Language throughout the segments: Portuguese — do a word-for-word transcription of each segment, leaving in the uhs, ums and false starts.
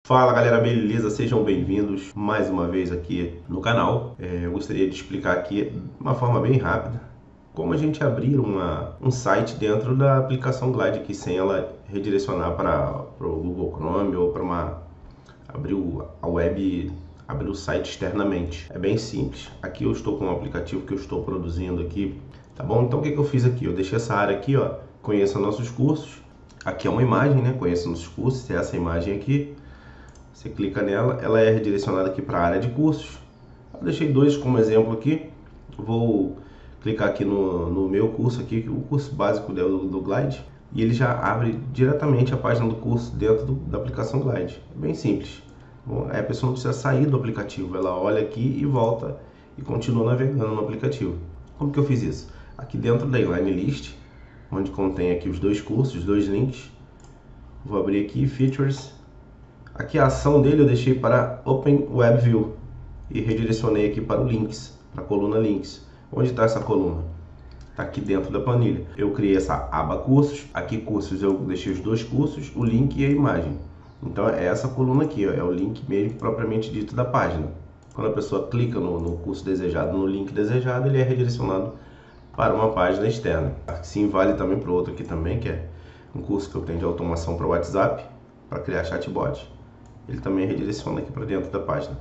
Fala galera, beleza? Sejam bem-vindos mais uma vez aqui no canal. É, eu gostaria de explicar aqui de uma forma bem rápida como a gente abrir uma, um site dentro da aplicação Glide aqui sem ela redirecionar para o Google Chrome ou para uma abrir o, a web, abrir o site externamente. É bem simples. Aqui eu estou com um aplicativo que eu estou produzindo aqui, tá bom? Então o que, que eu fiz aqui? Eu deixei essa área aqui, ó, conheça nossos cursos. Aqui é uma imagem, né? Conheça nossos cursos, é essa imagem aqui. Você clica nela, ela é redirecionada aqui para a área de cursos. Eu deixei dois como exemplo aqui. Vou clicar aqui no, no meu curso aqui, o curso básico do, do Glide, e ele já abre diretamente a página do curso dentro do, da aplicação Glide. É bem simples. Bom, aí a pessoa não precisa sair do aplicativo, ela olha aqui e volta e continua navegando no aplicativo. Como que eu fiz isso? Aqui dentro da inline list, onde contém aqui os dois cursos, os dois links, vou abrir aqui Features. Aqui a ação dele eu deixei para Open Web View e redirecionei aqui para o Links, para a coluna Links. Onde está essa coluna? Está aqui dentro da planilha. Eu criei essa aba Cursos. Aqui Cursos eu deixei os dois cursos, o link e a imagem. Então é essa coluna aqui, ó, é o link mesmo propriamente dito da página. Quando a pessoa clica no, no curso desejado, no link desejado, ele é redirecionado para uma página externa. Assim vale também para o outro aqui também, que é um curso que eu tenho de automação para o WhatsApp, para criar chatbot. Ele também redireciona aqui para dentro da página.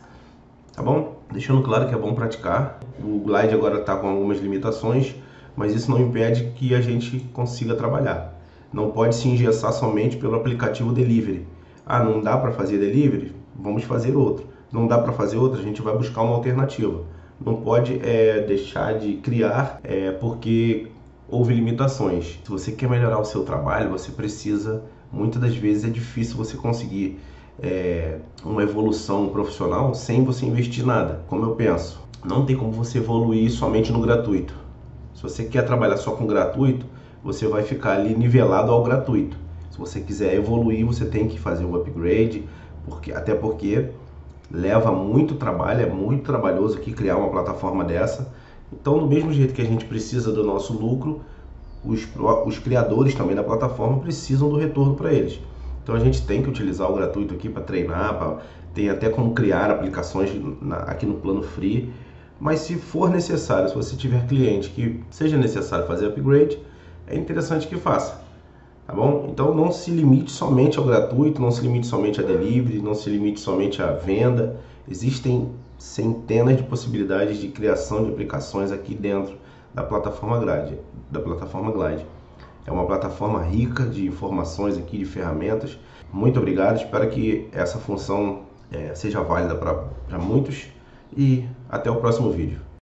Tá bom? Deixando claro que é bom praticar. O Glide agora está com algumas limitações, mas isso não impede que a gente consiga trabalhar. Não pode se engessar somente pelo aplicativo Delivery. Ah, não dá para fazer Delivery? Vamos fazer outro. Não dá para fazer outro? A gente vai buscar uma alternativa. Não pode é, deixar de criar é, porque houve limitações. Se você quer melhorar o seu trabalho, você precisa, muitas das vezes é difícil você conseguir É, uma evolução profissional sem você investir nada. Como eu penso, não tem como você evoluir somente no gratuito. Se você quer trabalhar só com gratuito, você vai ficar ali nivelado ao gratuito. Se você quiser evoluir, você tem que fazer um upgrade, porque, até porque leva muito trabalho, é muito trabalhoso aqui criar uma plataforma dessa. Então, do mesmo jeito que a gente precisa do nosso lucro, os, os criadores também da plataforma precisam do retorno para eles. Então a gente tem que utilizar o gratuito aqui para treinar, pra, tem até como criar aplicações na, aqui no plano free, mas se for necessário, se você tiver cliente que seja necessário fazer upgrade, é interessante que faça, tá bom? Então não se limite somente ao gratuito, não se limite somente a delivery, não se limite somente à venda, existem centenas de possibilidades de criação de aplicações aqui dentro da plataforma Glide, da plataforma Glide. É uma plataforma rica de informações aqui, de ferramentas. Muito obrigado, espero que essa função é, seja válida para muitos e até o próximo vídeo.